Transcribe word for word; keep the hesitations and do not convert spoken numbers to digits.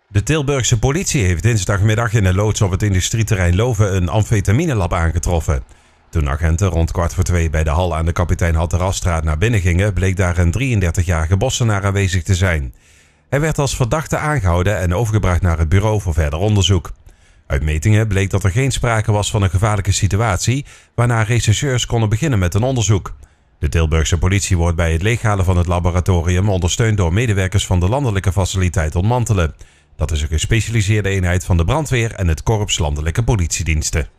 De Tilburgse politie heeft dinsdagmiddag in een loods op het industrieterrein Loven een amfetaminelab aangetroffen. Toen agenten rond kwart voor twee bij de hal aan de Kapitein Hatterasstraat naar binnen gingen, bleek daar een drieëndertigjarige bossenaar aanwezig te zijn. Hij werd als verdachte aangehouden en overgebracht naar het bureau voor verder onderzoek. Uit metingen bleek dat er geen sprake was van een gevaarlijke situatie, waarna rechercheurs konden beginnen met een onderzoek. De Tilburgse politie wordt bij het leeghalen van het laboratorium ondersteund door medewerkers van de landelijke faciliteit Ontmantelen. Dat is een gespecialiseerde eenheid van de brandweer en het korps landelijke politiediensten.